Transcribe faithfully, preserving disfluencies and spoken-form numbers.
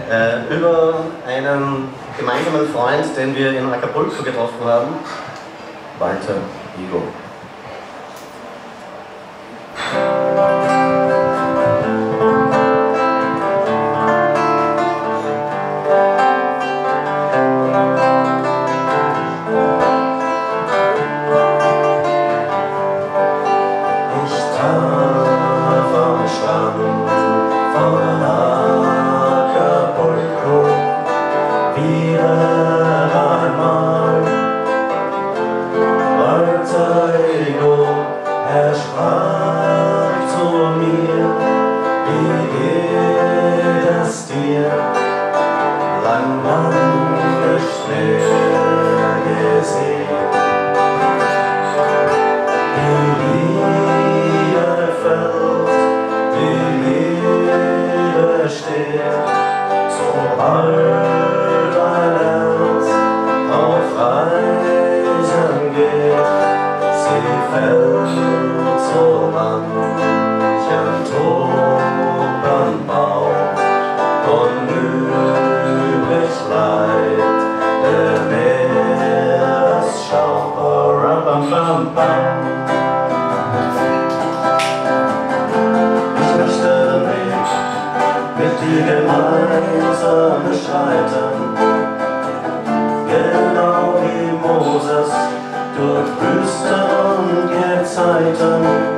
äh, über einen gemeinsamen Freund, den wir in Acapulco getroffen haben, Walter Igo. Er sprach zu mir, wie geht es dir? Lang, lang nicht mehr gesehen. Die Liebe fällt, die Liebe steht, sobald ein Herz auf Reisen geht. Sie fällt so manchem toten Baum und übrig bleibt der Meeresschaum. Ich möchte den Weg mit dir gemeinsam beschreiten, genau wie Moses durch Wüsten und Gezeiten.